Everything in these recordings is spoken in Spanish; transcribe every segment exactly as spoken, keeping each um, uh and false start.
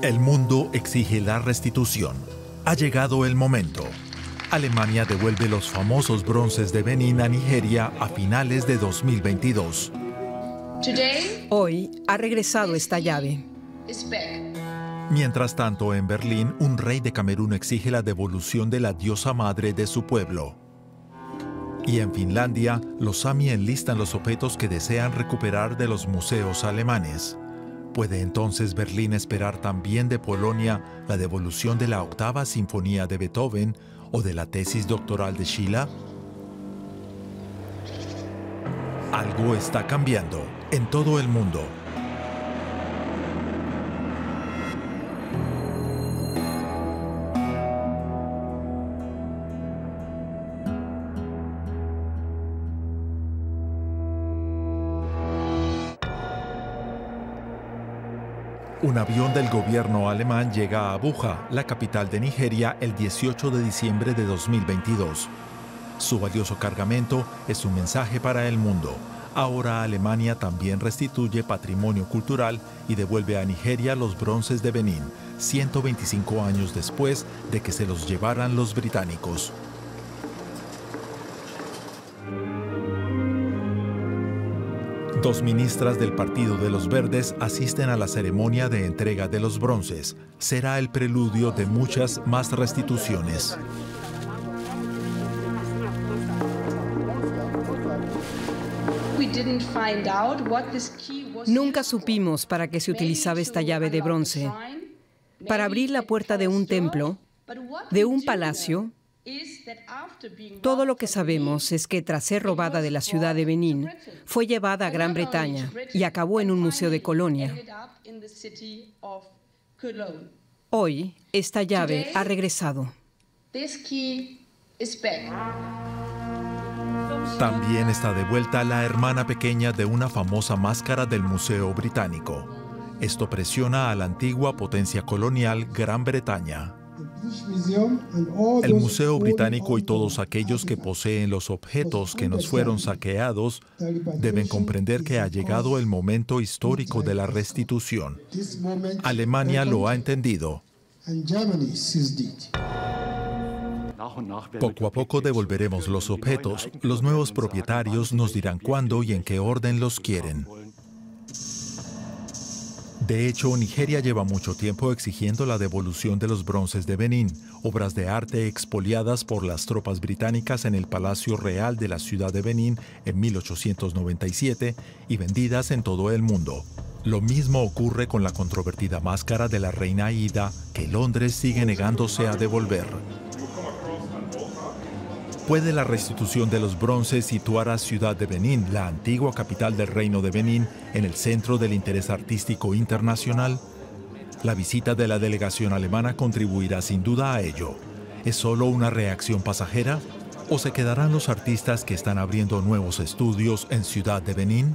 El mundo exige la restitución. Ha llegado el momento. Alemania devuelve los famosos bronces de Benín a Nigeria a finales de dos mil veintidós. Hoy ha regresado esta llave. Mientras tanto, en Berlín, un rey de Camerún exige la devolución de la diosa madre de su pueblo. Y en Finlandia, los Sami enlistan los objetos que desean recuperar de los museos alemanes. ¿Puede entonces Berlín esperar también de Polonia la devolución de la octava sinfonía de Beethoven o de la tesis doctoral de Schiller? Algo está cambiando en todo el mundo. Un avión del gobierno alemán llega a Abuja, la capital de Nigeria, el dieciocho de diciembre de dos mil veintidós. Su valioso cargamento es un mensaje para el mundo. Ahora Alemania también restituye patrimonio cultural y devuelve a Nigeria los bronces de Benín, ciento veinticinco años después de que se los llevaran los británicos. Dos ministras del Partido de los Verdes asisten a la ceremonia de entrega de los bronces. Será el preludio de muchas más restituciones. Nunca supimos para qué se utilizaba esta llave de bronce. Para abrir la puerta de un templo, de un palacio. Todo lo que sabemos es que tras ser robada de la ciudad de Benín, fue llevada a Gran Bretaña y acabó en un museo de Colonia. Hoy, esta llave ha regresado. También está de vuelta la hermana pequeña de una famosa máscara del Museo Británico. Esto presiona a la antigua potencia colonial Gran Bretaña. El Museo Británico y todos aquellos que poseen los objetos que nos fueron saqueados deben comprender que ha llegado el momento histórico de la restitución. Alemania lo ha entendido. Poco a poco devolveremos los objetos. Los nuevos propietarios nos dirán cuándo y en qué orden los quieren. De hecho, Nigeria lleva mucho tiempo exigiendo la devolución de los bronces de Benín, obras de arte expoliadas por las tropas británicas en el Palacio Real de la ciudad de Benín en mil ochocientos noventa y siete y vendidas en todo el mundo. Lo mismo ocurre con la controvertida máscara de la reina Aida, que Londres sigue negándose a devolver. ¿Puede la restitución de los bronces situar a Ciudad de Benín, la antigua capital del Reino de Benín, en el centro del interés artístico internacional? La visita de la delegación alemana contribuirá sin duda a ello. ¿Es solo una reacción pasajera? ¿O se quedarán los artistas que están abriendo nuevos estudios en Ciudad de Benín?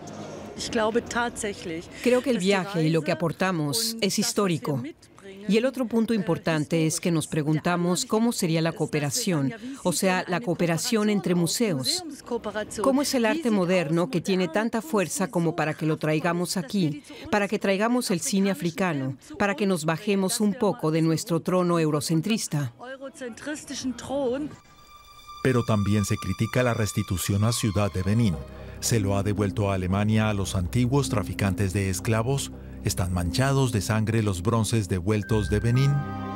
Creo que el viaje y lo que aportamos es histórico. Y el otro punto importante es que nos preguntamos cómo sería la cooperación, o sea, la cooperación entre museos. ¿Cómo es el arte moderno que tiene tanta fuerza como para que lo traigamos aquí, para que traigamos el cine africano, para que nos bajemos un poco de nuestro trono eurocentrista? Pero también se critica la restitución a Ciudad de Benín. ¿Se lo ha devuelto a Alemania a los antiguos traficantes de esclavos? ¿Están manchados de sangre los bronces devueltos de Benín?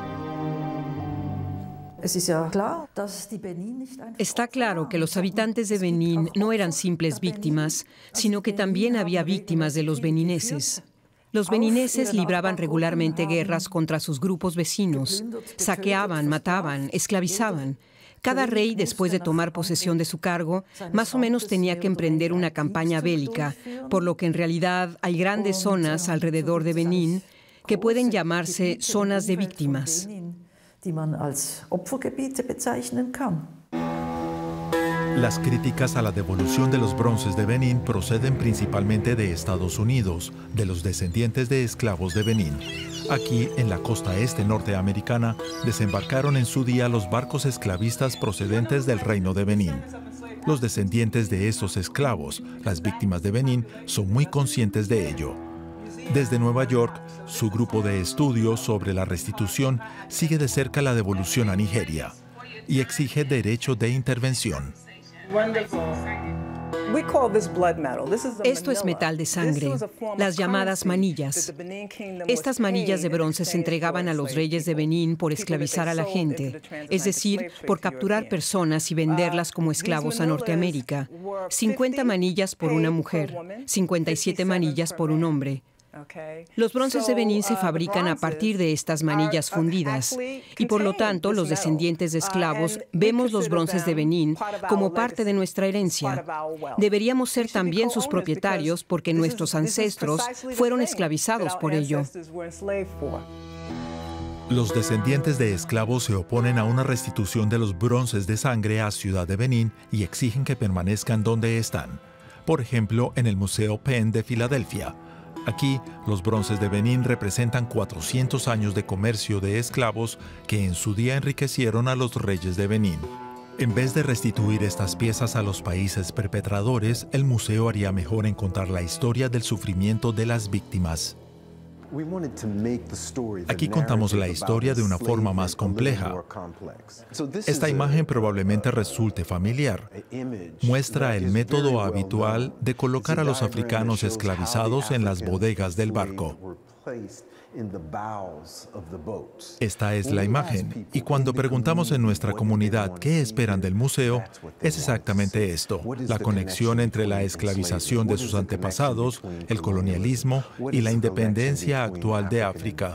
Está claro que los habitantes de Benín no eran simples víctimas, sino que también había víctimas de los benineses. Los benineses libraban regularmente guerras contra sus grupos vecinos, saqueaban, mataban, esclavizaban. Cada rey, después de tomar posesión de su cargo, más o menos tenía que emprender una campaña bélica, por lo que en realidad hay grandes zonas alrededor de Benín que pueden llamarse zonas de víctimas. Las críticas a la devolución de los bronces de Benín proceden principalmente de Estados Unidos, de los descendientes de esclavos de Benín. Aquí, en la costa este norteamericana, desembarcaron en su día los barcos esclavistas procedentes del Reino de Benín. Los descendientes de estos esclavos, las víctimas de Benín, son muy conscientes de ello. Desde Nueva York, su grupo de estudios sobre la restitución sigue de cerca la devolución a Nigeria y exige derecho de intervención. Esto es metal de sangre, las llamadas manillas. Estas manillas de bronce se entregaban a los reyes de Benín por esclavizar a la gente, es decir, por capturar personas y venderlas como esclavos a Norteamérica. cincuenta manillas por una mujer, cincuenta y siete manillas por un hombre. Los bronces de Benín se fabrican a partir de estas manillas fundidas y por lo tanto los descendientes de esclavos vemos los bronces de Benín como parte de nuestra herencia. Deberíamos ser también sus propietarios porque nuestros ancestros fueron esclavizados por ello. Los descendientes de esclavos se oponen a una restitución de los bronces de sangre a Ciudad de Benín y exigen que permanezcan donde están. Por ejemplo, en el Museo Penn de Filadelfia. Aquí, los bronces de Benín representan cuatrocientos años de comercio de esclavos que en su día enriquecieron a los reyes de Benín. En vez de restituir estas piezas a los países perpetradores, el museo haría mejor en contar la historia del sufrimiento de las víctimas. Aquí contamos la historia de una forma más compleja. Esta imagen probablemente resulte familiar. Muestra el método habitual de colocar a los africanos esclavizados en las bodegas del barco. Esta es la imagen, y cuando preguntamos en nuestra comunidad qué esperan del museo, es exactamente esto, la conexión entre la esclavización de sus antepasados, el colonialismo y la independencia actual de África.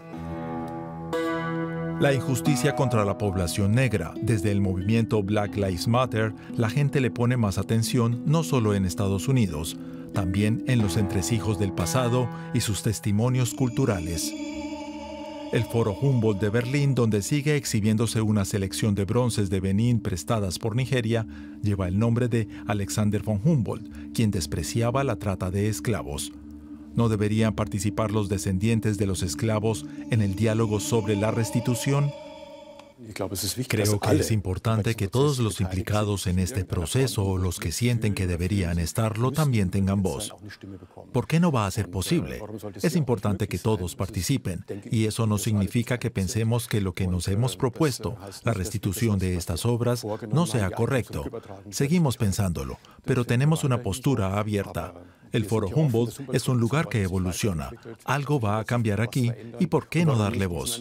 La injusticia contra la población negra. Desde el movimiento Black Lives Matter, la gente le pone más atención no solo en Estados Unidos, también en los entresijos del pasado y sus testimonios culturales. El Foro Humboldt de Berlín, donde sigue exhibiéndose una selección de bronces de Benín prestadas por Nigeria, lleva el nombre de Alexander von Humboldt, quien despreciaba la trata de esclavos. ¿No deberían participar los descendientes de los esclavos en el diálogo sobre la restitución? Creo que es importante que todos los implicados en este proceso o los que sienten que deberían estarlo también tengan voz. ¿Por qué no va a ser posible? Es importante que todos participen y eso no significa que pensemos que lo que nos hemos propuesto, la restitución de estas obras, no sea correcto. Seguimos pensándolo, pero tenemos una postura abierta. El Foro Humboldt es un lugar que evoluciona. Algo va a cambiar aquí y ¿por qué no darle voz?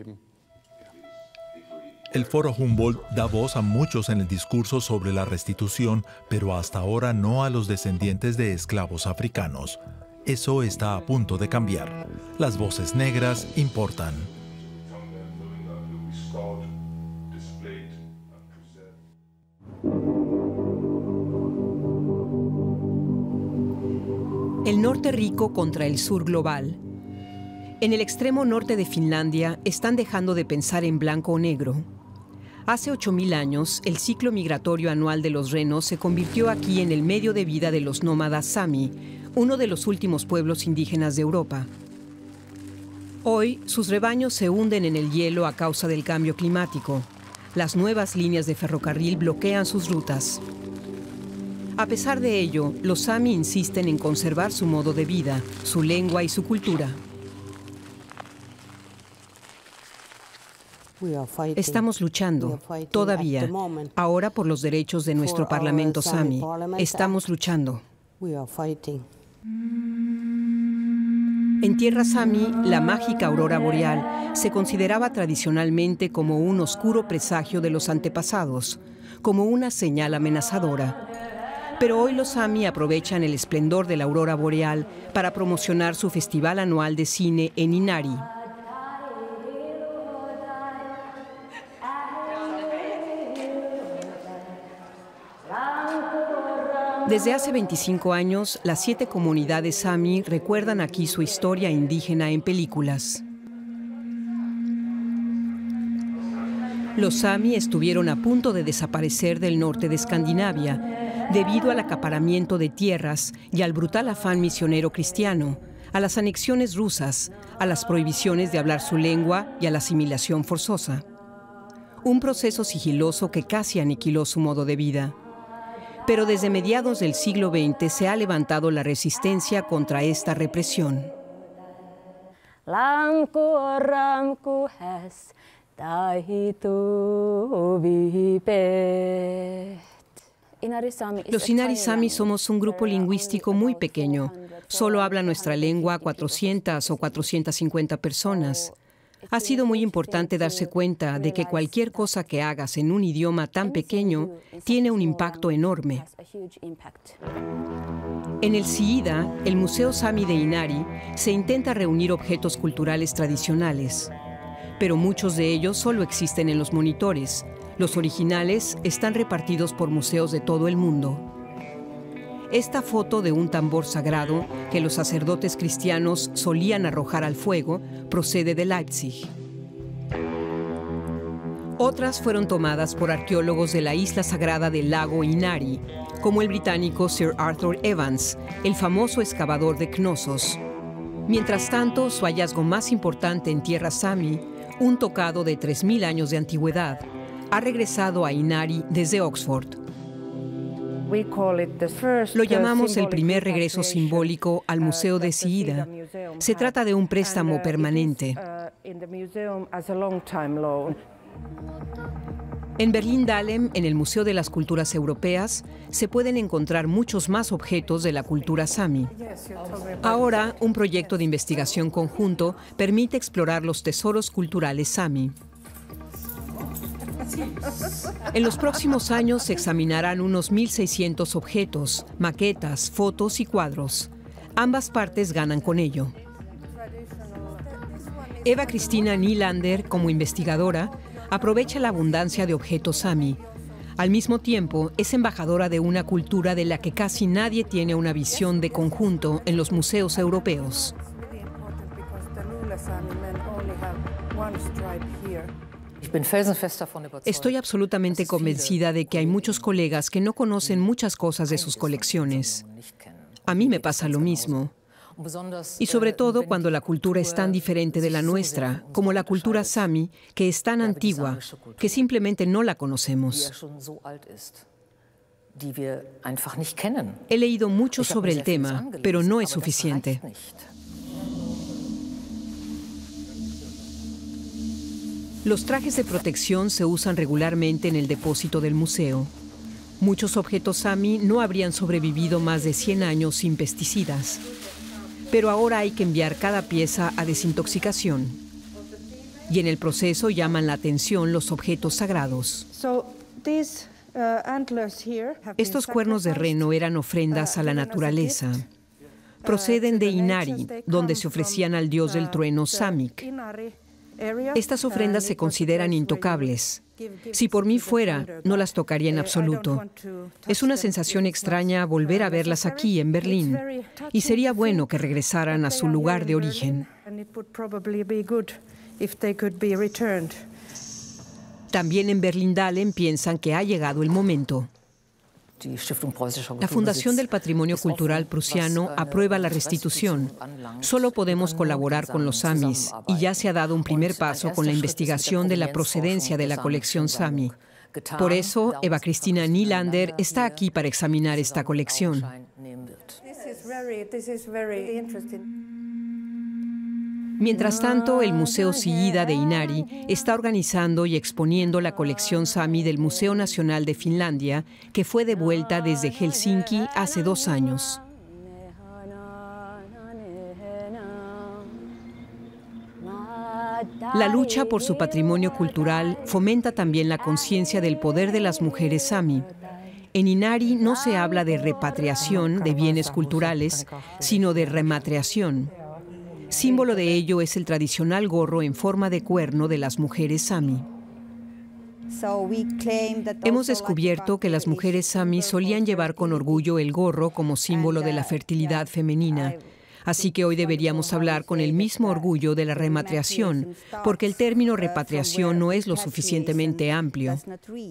El Foro Humboldt da voz a muchos en el discurso sobre la restitución, pero hasta ahora no a los descendientes de esclavos africanos. Eso está a punto de cambiar. Las voces negras importan. El norte rico contra el sur global. En el extremo norte de Finlandia están dejando de pensar en blanco o negro. Hace ocho mil años, el ciclo migratorio anual de los renos se convirtió aquí en el medio de vida de los nómadas Sami, uno de los últimos pueblos indígenas de Europa. Hoy, sus rebaños se hunden en el hielo a causa del cambio climático. Las nuevas líneas de ferrocarril bloquean sus rutas. A pesar de ello, los Sami insisten en conservar su modo de vida, su lengua y su cultura. Estamos luchando, todavía, ahora por los derechos de nuestro Parlamento Sami. Estamos luchando. En tierra Sami, la mágica aurora boreal se consideraba tradicionalmente como un oscuro presagio de los antepasados, como una señal amenazadora. Pero hoy los Sami aprovechan el esplendor de la aurora boreal para promocionar su festival anual de cine en Inari. Desde hace veinticinco años, las siete comunidades Sami recuerdan aquí su historia indígena en películas. Los Sami estuvieron a punto de desaparecer del norte de Escandinavia debido al acaparamiento de tierras y al brutal afán misionero cristiano, a las anexiones rusas, a las prohibiciones de hablar su lengua y a la asimilación forzosa. Un proceso sigiloso que casi aniquiló su modo de vida. Pero desde mediados del siglo veinte se ha levantado la resistencia contra esta represión. Los Inari Sami somos un grupo lingüístico muy pequeño. Solo habla nuestra lengua cuatrocientas o cuatrocientas cincuenta personas. Ha sido muy importante darse cuenta de que cualquier cosa que hagas en un idioma tan pequeño tiene un impacto enorme. En el Siida, el Museo Sami de Inari, se intenta reunir objetos culturales tradicionales, pero muchos de ellos solo existen en los monitores. Los originales están repartidos por museos de todo el mundo. Esta foto de un tambor sagrado que los sacerdotes cristianos solían arrojar al fuego procede de Leipzig. Otras fueron tomadas por arqueólogos de la isla sagrada del lago Inari, como el británico Sir Arthur Evans, el famoso excavador de Knossos. Mientras tanto, su hallazgo más importante en tierra Sami, un tocado de tres mil años de antigüedad, ha regresado a Inari desde Oxford. Lo llamamos el primer regreso simbólico al Museo de Siida. Se trata de un préstamo permanente. En Berlín-Dahlem, en el Museo de las Culturas Europeas, se pueden encontrar muchos más objetos de la cultura Sami. Ahora, un proyecto de investigación conjunto permite explorar los tesoros culturales Sami. En los próximos años se examinarán unos mil seiscientos objetos, maquetas, fotos y cuadros. Ambas partes ganan con ello. Eva Cristina Nylander, como investigadora, aprovecha la abundancia de objetos Sami. Al mismo tiempo, es embajadora de una cultura de la que casi nadie tiene una visión de conjunto en los museos europeos. Estoy absolutamente convencida de que hay muchos colegas que no conocen muchas cosas de sus colecciones. A mí me pasa lo mismo. Y sobre todo cuando la cultura es tan diferente de la nuestra, como la cultura Sami, que es tan antigua, que simplemente no la conocemos. He leído mucho sobre el tema, pero no es suficiente. Los trajes de protección se usan regularmente en el depósito del museo. Muchos objetos Sami no habrían sobrevivido más de cien años sin pesticidas. Pero ahora hay que enviar cada pieza a desintoxicación. Y en el proceso llaman la atención los objetos sagrados. Estos cuernos de reno eran ofrendas a la naturaleza. Proceden de Inari, donde se ofrecían al dios del trueno Samik. Estas ofrendas se consideran intocables. Si por mí fuera, no las tocaría en absoluto. Es una sensación extraña volver a verlas aquí, en Berlín, y sería bueno que regresaran a su lugar de origen. También en Berlín-Dahlem piensan que ha llegado el momento. La Fundación del Patrimonio Cultural Prusiano aprueba la restitución. Solo podemos colaborar con los Samis y ya se ha dado un primer paso con la investigación de la procedencia de la colección Sami. Por eso, Eva Cristina Nylander está aquí para examinar esta colección. Mientras tanto, el Museo Siida de Inari está organizando y exponiendo la colección Sami del Museo Nacional de Finlandia, que fue devuelta desde Helsinki hace dos años. La lucha por su patrimonio cultural fomenta también la conciencia del poder de las mujeres Sami. En Inari no se habla de repatriación de bienes culturales, sino de rematriación. Símbolo de ello es el tradicional gorro en forma de cuerno de las mujeres Sami. Hemos descubierto que las mujeres Sami solían llevar con orgullo el gorro como símbolo de la fertilidad femenina. Así que hoy deberíamos hablar con el mismo orgullo de la rematriación, porque el término repatriación no es lo suficientemente amplio.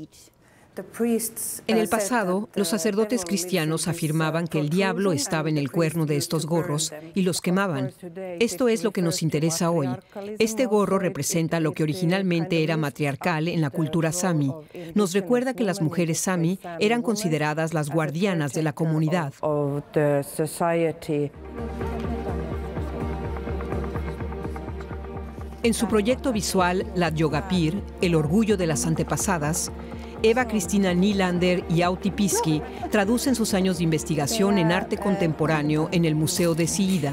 En el pasado, los sacerdotes cristianos afirmaban que el diablo estaba en el cuerno de estos gorros y los quemaban. Esto es lo que nos interesa hoy. Este gorro representa lo que originalmente era matriarcal en la cultura Sami. Nos recuerda que las mujeres Sami eran consideradas las guardianas de la comunidad. En su proyecto visual La Yogapir, el orgullo de las antepasadas, Eva Cristina Nylander y Auti Pisky traducen sus años de investigación en arte contemporáneo en el Museo de Siida.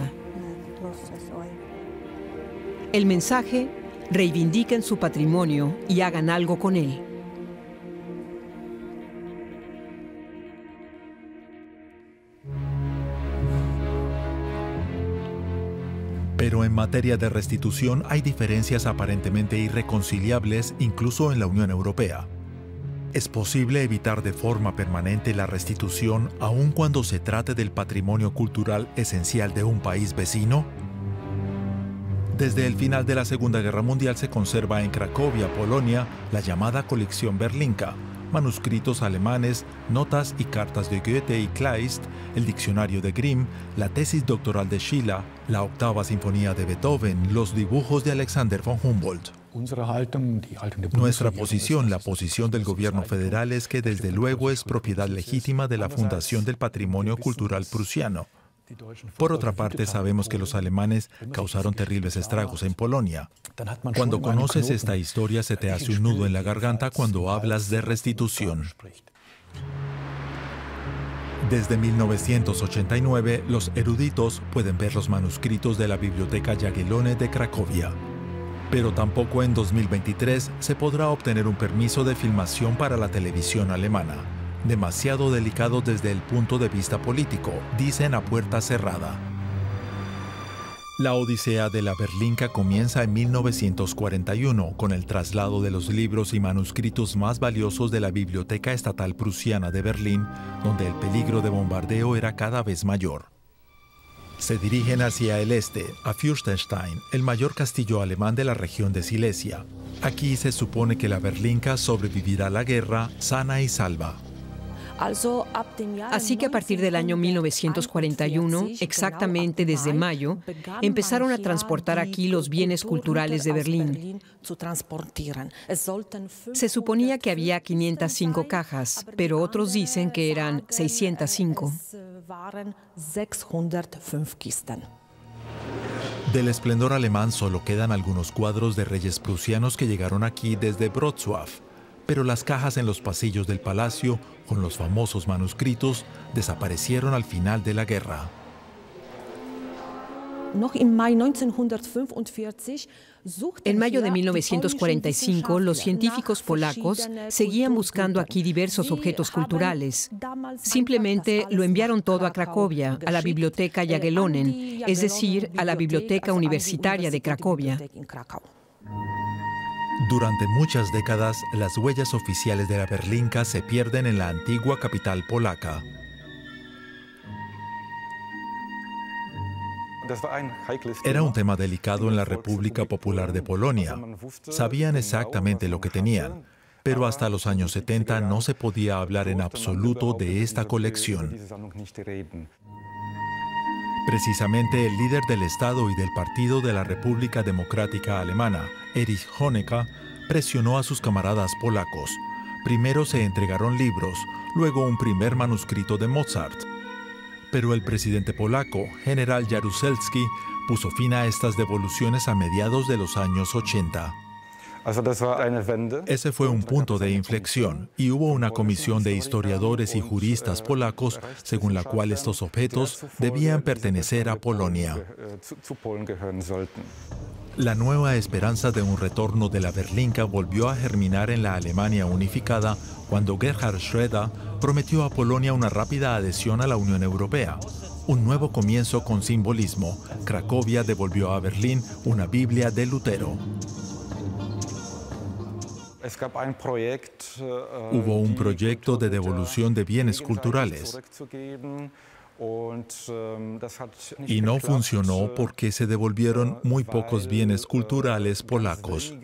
El mensaje: reivindiquen su patrimonio y hagan algo con él. Pero en materia de restitución hay diferencias aparentemente irreconciliables incluso en la Unión Europea. ¿Es posible evitar de forma permanente la restitución aun cuando se trate del patrimonio cultural esencial de un país vecino? Desde el final de la Segunda Guerra Mundial se conserva en Cracovia, Polonia, la llamada colección Berlinka, manuscritos alemanes, notas y cartas de Goethe y Kleist, el diccionario de Grimm, la tesis doctoral de Schiller, la octava sinfonía de Beethoven, los dibujos de Alexander von Humboldt. Nuestra posición, la posición del gobierno federal, es que desde luego es propiedad legítima de la Fundación del Patrimonio Cultural Prusiano. Por otra parte, sabemos que los alemanes causaron terribles estragos en Polonia. Cuando conoces esta historia, se te hace un nudo en la garganta cuando hablas de restitución. Desde mil novecientos ochenta y nueve, los eruditos pueden ver los manuscritos de la Biblioteca Jagiellonian de Cracovia. Pero tampoco en dos mil veintitrés se podrá obtener un permiso de filmación para la televisión alemana. Demasiado delicado desde el punto de vista político, dicen a puerta cerrada. La odisea de la Berlinka comienza en mil novecientos cuarenta y uno con el traslado de los libros y manuscritos más valiosos de la Biblioteca Estatal Prusiana de Berlín, donde el peligro de bombardeo era cada vez mayor. Se dirigen hacia el este, a Fürstenstein, el mayor castillo alemán de la región de Silesia. Aquí se supone que la Berlinka sobrevivirá a la guerra sana y salva. Así que a partir del año mil novecientos cuarenta y uno, exactamente desde mayo, empezaron a transportar aquí los bienes culturales de Berlín. Se suponía que había quinientas cinco cajas, pero otros dicen que eran seiscientas cinco. Del esplendor alemán solo quedan algunos cuadros de reyes prusianos que llegaron aquí desde Wrocław, pero las cajas en los pasillos del palacio, con los famosos manuscritos, desaparecieron al final de la guerra. En mayo de mil novecientos cuarenta y cinco, los científicos polacos seguían buscando aquí diversos objetos culturales. Simplemente lo enviaron todo a Cracovia, a la Biblioteca Jagiellonian, es decir, a la Biblioteca Universitaria de Cracovia. Durante muchas décadas, las huellas oficiales de la Berlinka se pierden en la antigua capital polaca. Era un tema delicado en la República Popular de Polonia. Sabían exactamente lo que tenían, pero hasta los años setenta no se podía hablar en absoluto de esta colección. Precisamente el líder del Estado y del Partido de la República Democrática Alemana, Erich Honecker, presionó a sus camaradas polacos. Primero se entregaron libros, luego un primer manuscrito de Mozart. Pero el presidente polaco, general Jaruzelski, puso fin a estas devoluciones a mediados de los años ochenta. Ese fue un punto de inflexión y hubo una comisión de historiadores y juristas polacos según la cual estos objetos debían pertenecer a Polonia. La nueva esperanza de un retorno de la Berlinka volvió a germinar en la Alemania unificada cuando Gerhard Schröder prometió a Polonia una rápida adhesión a la Unión Europea. Un nuevo comienzo con simbolismo. Cracovia devolvió a Berlín una Biblia de Lutero. Hubo un proyecto de devolución de bienes culturales y no funcionó porque se devolvieron muy pocos bienes culturales polacos.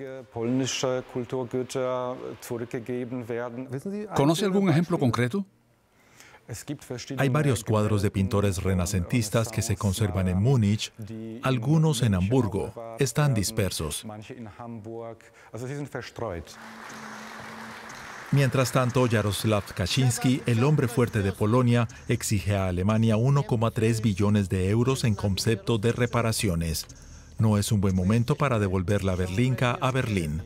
¿Conoce algún ejemplo concreto? Hay varios cuadros de pintores renacentistas que se conservan en Múnich, algunos en Hamburgo, están dispersos. Mientras tanto, Jaroslaw Kaczynski, el hombre fuerte de Polonia, exige a Alemania uno coma tres billones de euros en concepto de reparaciones. No es un buen momento para devolver la berlinka a Berlín.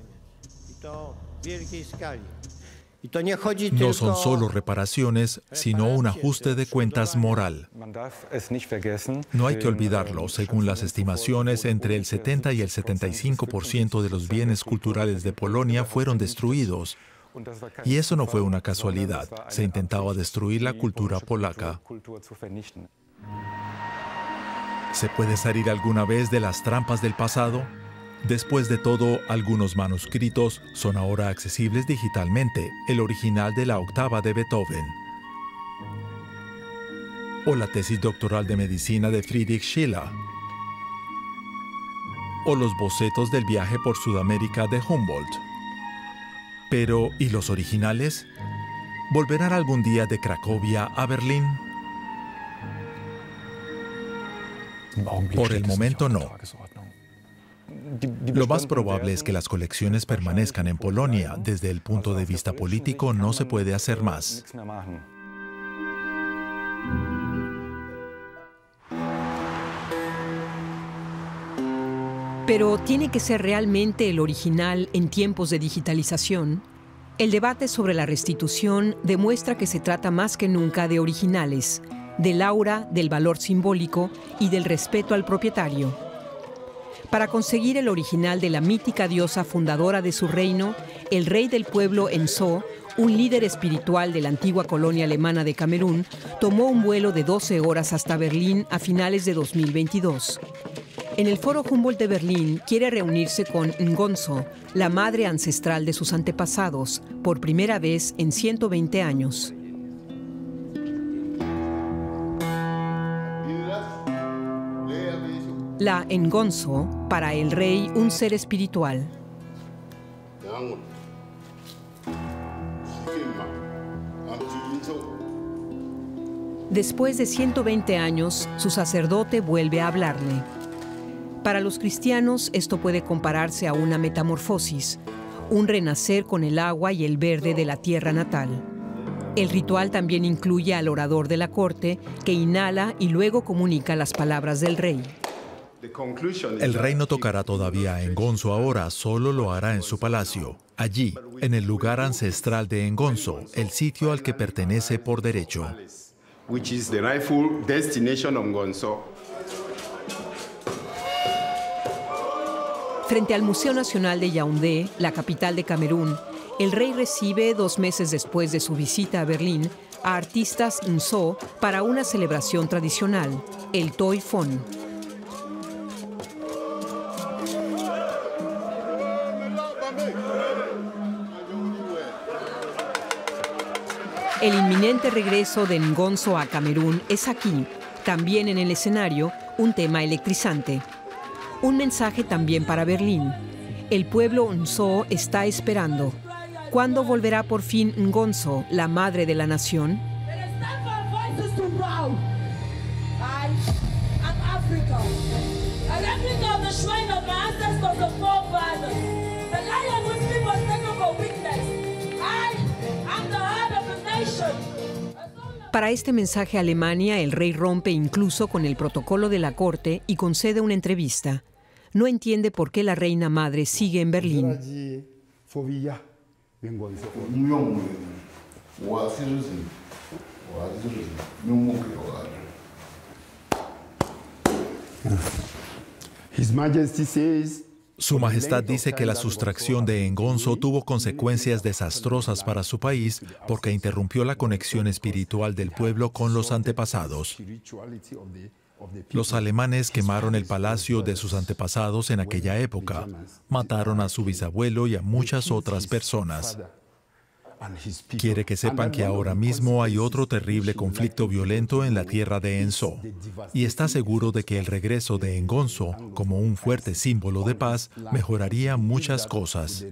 No son solo reparaciones, sino un ajuste de cuentas moral. No hay que olvidarlo, según las estimaciones, entre el setenta y el setenta y cinco por ciento de los bienes culturales de Polonia fueron destruidos. Y eso no fue una casualidad. Se intentaba destruir la cultura polaca. ¿Se puede salir alguna vez de las trampas del pasado? Después de todo, algunos manuscritos son ahora accesibles digitalmente, el original de la octava de Beethoven. O la tesis doctoral de medicina de Friedrich Schiller. O los bocetos del viaje por Sudamérica de Humboldt. Pero, ¿y los originales? ¿Volverán algún día de Cracovia a Berlín? Por el momento no. Lo más probable es que las colecciones permanezcan en Polonia. Desde el punto de vista político no se puede hacer más. Pero ¿tiene que ser realmente el original en tiempos de digitalización? El debate sobre la restitución demuestra que se trata más que nunca de originales, del aura, del valor simbólico y del respeto al propietario. Para conseguir el original de la mítica diosa fundadora de su reino, el rey del pueblo Enzo, un líder espiritual de la antigua colonia alemana de Camerún, tomó un vuelo de doce horas hasta Berlín a finales de dos mil veintidós. En el Foro Humboldt de Berlín quiere reunirse con Ngonzo, la madre ancestral de sus antepasados, por primera vez en ciento veinte años. La Ngonzo, para el rey, un ser espiritual. Después de ciento veinte años, su sacerdote vuelve a hablarle. Para los cristianos, esto puede compararse a una metamorfosis, un renacer con el agua y el verde de la tierra natal. El ritual también incluye al orador de la corte, que inhala y luego comunica las palabras del rey. El rey no tocará todavía a Ngonzo ahora, solo lo hará en su palacio. Allí, en el lugar ancestral de Ngonzo, el sitio al que pertenece por derecho. Frente al Museo Nacional de Yaoundé, la capital de Camerún, el rey recibe, dos meses después de su visita a Berlín, a artistas Nzo para una celebración tradicional, el Toy Fon. El inminente regreso de Ngonzo a Camerún es aquí, también en el escenario, un tema electrizante. Un mensaje también para Berlín. El pueblo Nzo está esperando. ¿Cuándo volverá por fin Ngonzo, la madre de la nación? Para este mensaje a Alemania, el rey rompe incluso con el protocolo de la corte y concede una entrevista. No entiende por qué la reina madre sigue en Berlín. His Majesty says, Su Majestad dice que la sustracción de Ngonzo tuvo consecuencias desastrosas para su país porque interrumpió la conexión espiritual del pueblo con los antepasados. Los alemanes quemaron el palacio de sus antepasados en aquella época. Mataron a su bisabuelo y a muchas otras personas. Quiere que sepan que ahora mismo hay otro terrible conflicto violento en la tierra de Enzo, y está seguro de que el regreso de Ngonzo, como un fuerte símbolo de paz, mejoraría muchas cosas.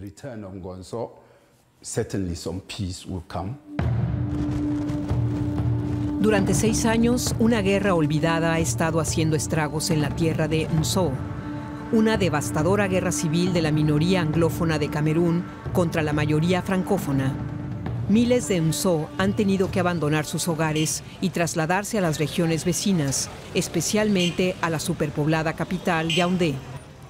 Durante seis años, una guerra olvidada ha estado haciendo estragos en la tierra de Nzo, una devastadora guerra civil de la minoría anglófona de Camerún contra la mayoría francófona. Miles de Nzo han tenido que abandonar sus hogares y trasladarse a las regiones vecinas, especialmente a la superpoblada capital, Yaoundé.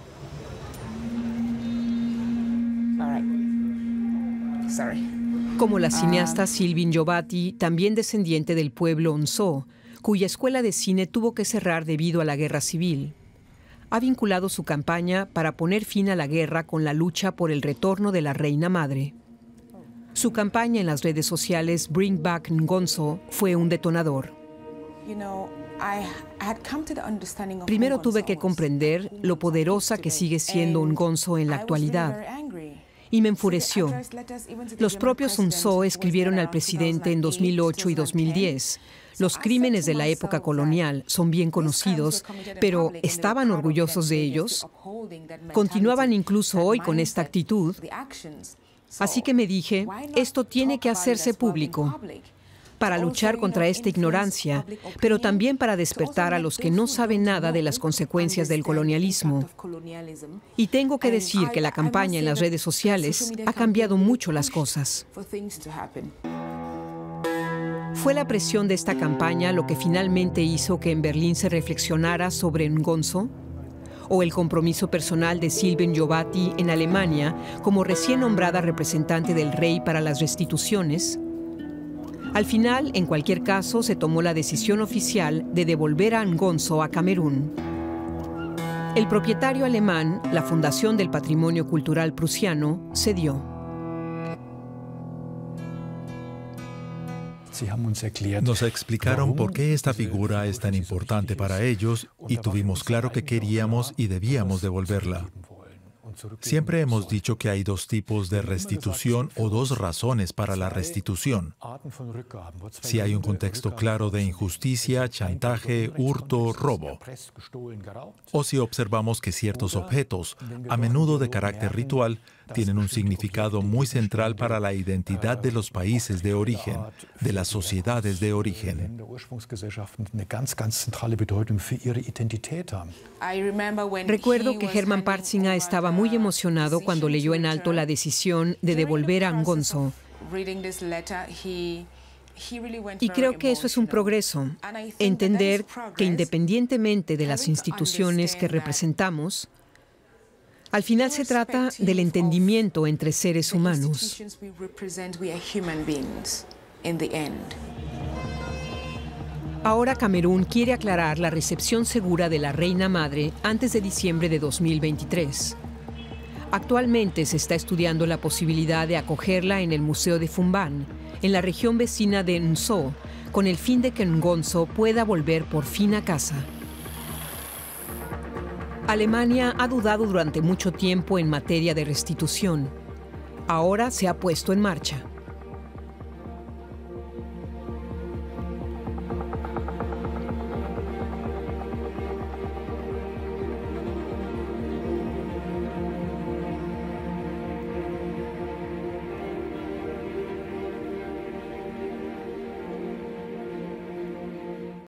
Como la cineasta Sylvie Njobati, también descendiente del pueblo Nzo, cuya escuela de cine tuvo que cerrar debido a la guerra civil. Ha vinculado su campaña para poner fin a la guerra con la lucha por el retorno de la reina madre. Su campaña en las redes sociales Bring Back Ngonso fue un detonador. Primero tuve que comprender lo poderosa que sigue siendo Ngonso en la actualidad. Y me enfureció. Los propios Nzo escribieron al presidente en dos mil ocho y dos mil diez. Los crímenes de la época colonial son bien conocidos, pero ¿estaban orgullosos de ellos? Continuaban incluso hoy con esta actitud. Así que me dije, esto tiene que hacerse público, para luchar contra esta ignorancia, pero también para despertar a los que no saben nada de las consecuencias del colonialismo. Y tengo que decir que la campaña en las redes sociales ha cambiado mucho las cosas. ¿Fue la presión de esta campaña lo que finalmente hizo que en Berlín se reflexionara sobre Ngonso? ¿O el compromiso personal de Sylvie Njobati en Alemania como recién nombrada representante del rey para las restituciones? Al final, en cualquier caso, se tomó la decisión oficial de devolver a Ngonso a Camerún. El propietario alemán, la Fundación del Patrimonio Cultural Prusiano, cedió. Nos explicaron por qué esta figura es tan importante para ellos y tuvimos claro que queríamos y debíamos devolverla. Siempre hemos dicho que hay dos tipos de restitución o dos razones para la restitución. Si hay un contexto claro de injusticia, chantaje, hurto, robo. O si observamos que ciertos objetos, a menudo de carácter ritual, tienen un significado muy central para la identidad de los países de origen, de las sociedades de origen. Recuerdo que Hermann Partzinger estaba muy emocionado cuando leyó en alto la decisión de devolver a Ngonso. Y creo que eso es un progreso, entender que independientemente de las instituciones que representamos, al final se trata del entendimiento entre seres humanos. Ahora Camerún quiere aclarar la recepción segura de la reina madre antes de diciembre de dos mil veintitrés. Actualmente se está estudiando la posibilidad de acogerla en el Museo de Foumban, en la región vecina de Nzo, con el fin de que Ngonso pueda volver por fin a casa. Alemania ha dudado durante mucho tiempo en materia de restitución. Ahora se ha puesto en marcha.